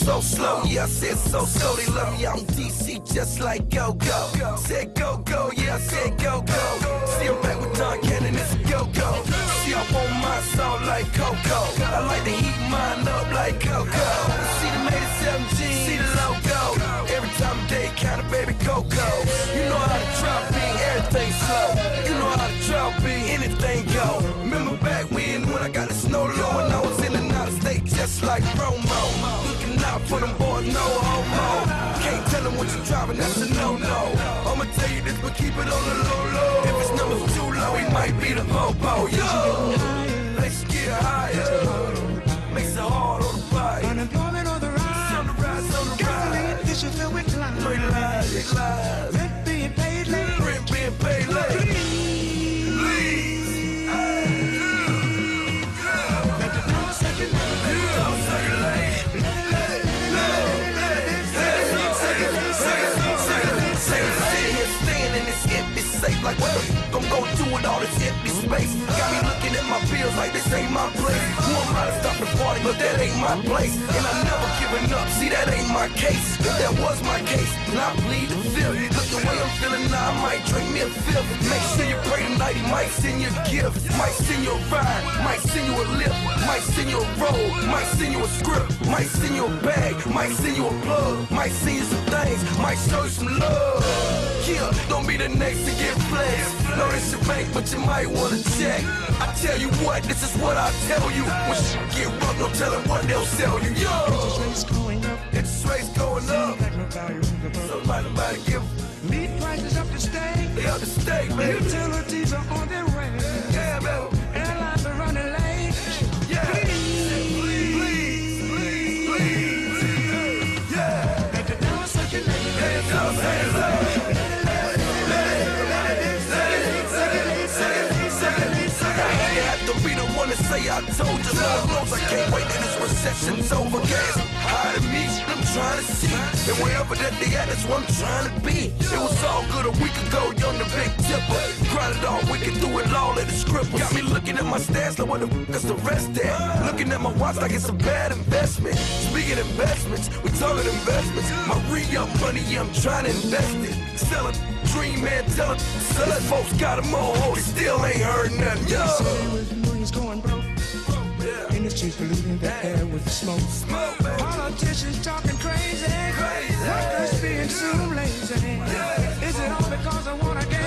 so slow. Yeah, I said so slow. They love me out in DC just like go-go. Said go-go, yeah, I said go-go. See, I'm back with Don Cannon, it's go-go. See, I want my soul like Coco. I like to heat mine up like Coco. See the made it 17, see the logo. Every time day counter, baby, Coco. You know how to drop being everything slow. You know how to drop being anything go. Remember back when I got the sno-lo and I was in and out of state just like promo. Looking out for them boys, no homo. Can't tell them what you're driving, that's a no-no. I'ma tell you this, but keep it on the low-low. If his number's too low, he might be the popo. Yo, let's get higher. Makes it hard on the bike. Unemployment on the rise. On the rise, on the Gasoline, rise. fish fill with lies. No lies, lies. Rent being paid late. Rent being paid late. Please. Like what the f*** I'm gonna do with all this empty space? Got me looking at my bills like this ain't my place. Who am I to stop the party? But that ain't my place. And I'm never giving up, see that ain't my case. If that was my case, then I plead the fifth. Look the way I'm feeling now, I might drink me a fifth. Make sure you pray tonight, he might send you a gift. Might send you a ride, might send you a lift. Might send you a roll, might send you a script. Might send you a bag, might send you a plug. Might send you some things, might show you some love. Yeah, don't be the next to get flexed. Know this your bank, but you might wanna check. I tell you what, this is what I tell you. When shit get rough, don't tell them what they'll sell you. Yo, Interest rates going up. interest rates going up. Like no value in the world. So nobody give. Meat prices up to stay. They up to stake, baby. Utilities are on their way. Yeah, man. Airlines are running late. Yeah. Please. Yeah. Let the dollar circulate. Hands up, hands up. Say I told you, Lord knows I can't wait till this recession's over. Gas higher than me, I'm trying to see. And wherever that they at, that's what I'm trying to be. It was all good a week ago, young the big tipper. Grinded all wicked through it all at the script. Got me looking at my stats like what the f is the rest at? Looking at my watch like it's a bad investment. Speaking investments, we talking investments. My re-up money, yeah, I'm trying to invest it. Selling dream, man, tell it. Selling folks got them on hold, they still ain't heard nothing. Yo. Going broke. Yeah. Industry's polluting the air with the smoke. Politicians talking crazy. Workers being too lazy. Is it all because I wanna get